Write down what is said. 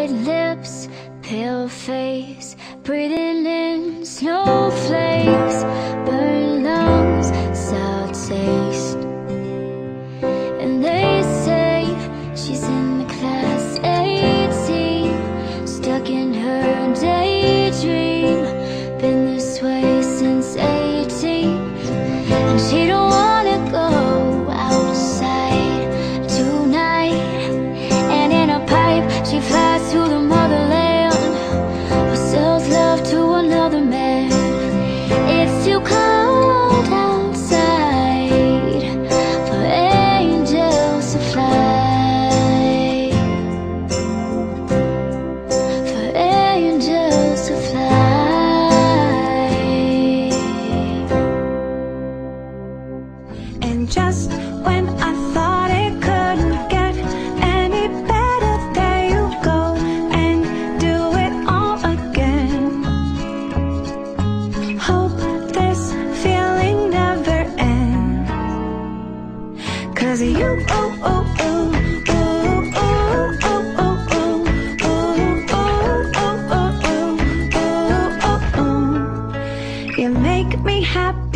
red lips, pale face, breathing in snowflakes, burned lungs, sour taste. And they say she's in the class 18, stuck in her daydream, been this way since 18. And she don't wanna go outside tonight. And in a pipe she flies to the motherland, or sells love to another man. It's too cold outside for angels to fly, for angels to fly. And just when I thought it couldn't get any better, there you go and do it all again. Hope this feeling never ends, 'cause you, you make me happy.